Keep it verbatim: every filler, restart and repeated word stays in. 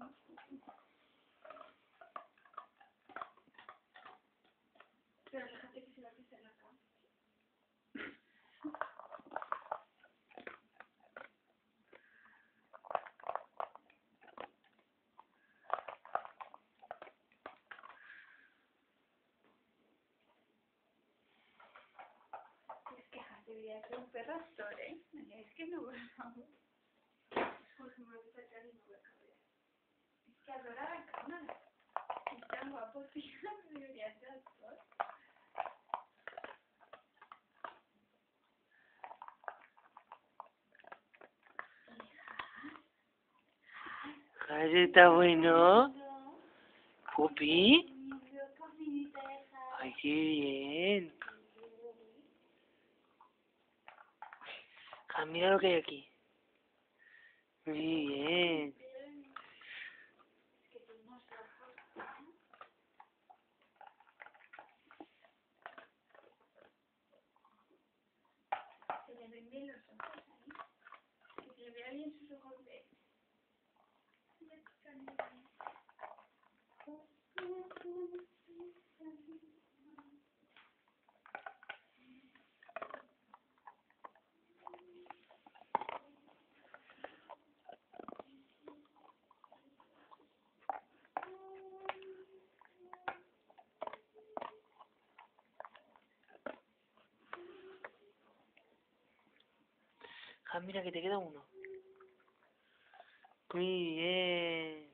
Pero fíjate que se la pisa en la cama. Es que debería ser un perro actor, ¿eh? Es que no, por favor. Porque me voy a sacar y me voy a cabrear. Es que adora la cámara. Es tan guapo, tío. Debería ser actor. Ay, está bueno. ¿Pupi? Ay, qué bien. Ah, mira lo que hay aquí. Muy bien. Se le ven bien los ojos ahí. Que se le vea bien sus ojos de... Ah, mira que te queda uno. Muy bien.